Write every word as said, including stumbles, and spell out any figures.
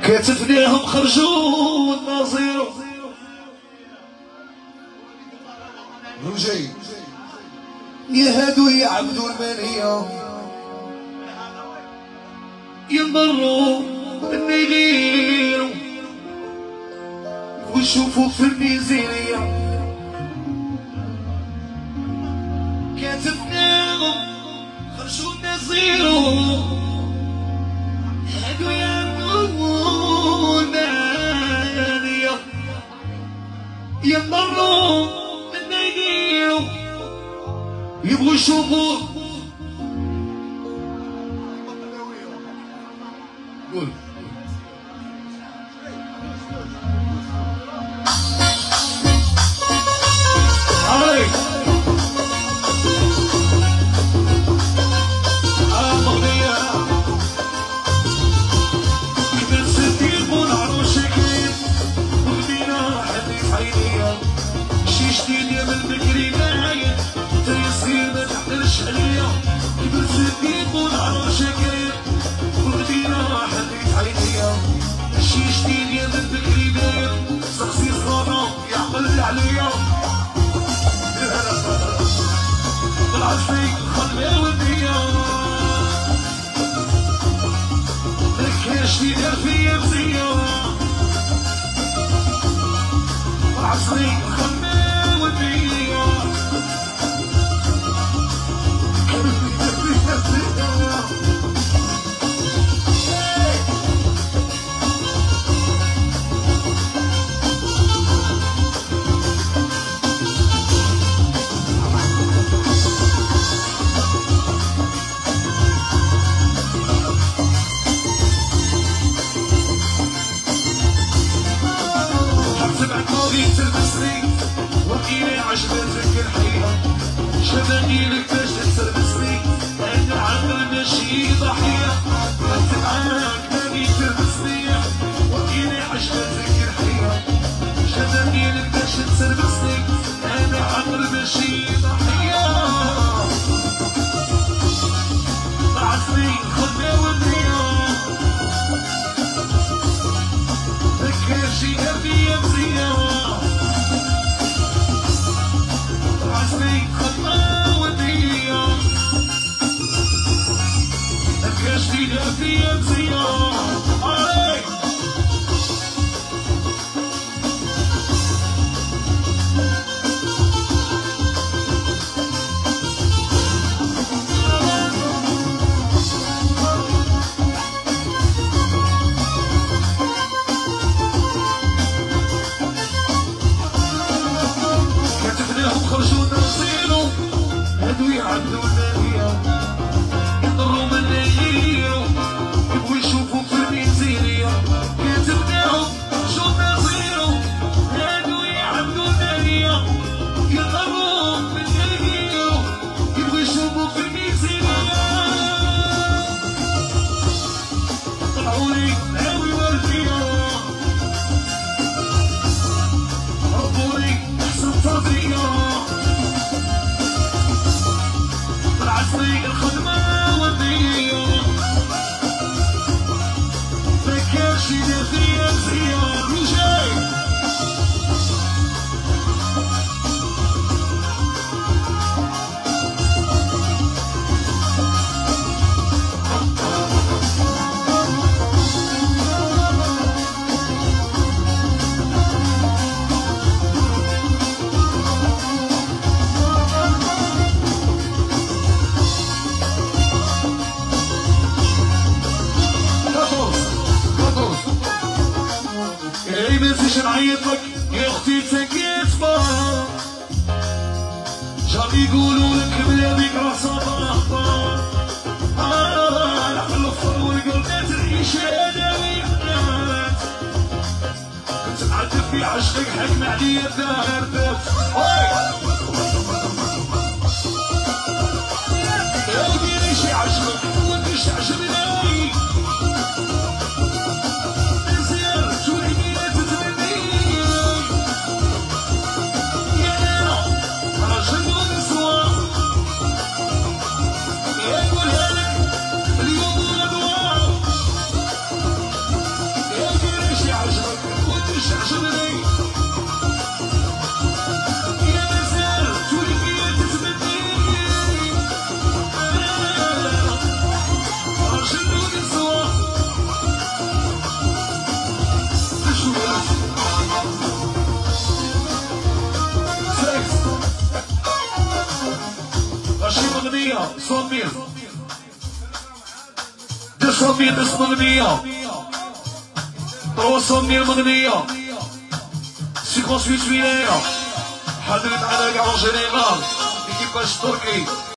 كتفناهم خرجوا الناظر رجي يهادوا يعبدوا المنية ينضروا النغير ويشوفوا في الميزانية كتفناهم خرجوا الناظر هادوا يعبدوا المنية ينضروا النغير يبغوا يشوفوا قول عليك آه مغنية كبر صديق ونعرو شكيل وغنينا حديث عينيا شي جديد يا من بكري نايم تيصير ما تحضرش عليا كبر صديق ونعرو شكيل وغنينا حديث عينيا شي جديد يا من بكري نايم شخصي صغارة يعقل عليا طلعت فيك الخدمة والنية مكاش في دار فيا مزية طلعت فيك الخدمة والنية عجبتك الحياة شبابي لك باش تلبسني انا عامل ماشي ضحية انت معاك ماني تلبسني وكيلي عجبتك الحياة شبابي لك باش تلبسني انا عامل ماشي ضحية طلعتني الخدمة والنية مكاشي فيا مزية فيا مزية عليك كتفناهم خرجوا نصيروا هادو يعدوا النبيا يضروا من النية يبغوا يشوفوا في الميزانية كتبناهم شو نصيروا هادو يعبدوا النية يضروا من النية يبغوا يشوفوا في الميزانية طلعولي هاوي والفيا ربوني احسن تربية طلعتلي الخدمة والنية مكاشي فيا مزية رجاي نعيطلك يا اختي تكيتفا جاري يقولوا لك بلا بيك راه صافا اخطار اه العقل الفر والقلب تعيش هداوي حنات كنت نعذب في عشقك حكم عليا الدهر دات يا وديري شي عشقك وانتش تعجبني مية مية deux مية اسم مغنية ثلاثمية مية مغنية cinquante-huit ولاية حضرت على كاع جينيرال ايكيباج تركي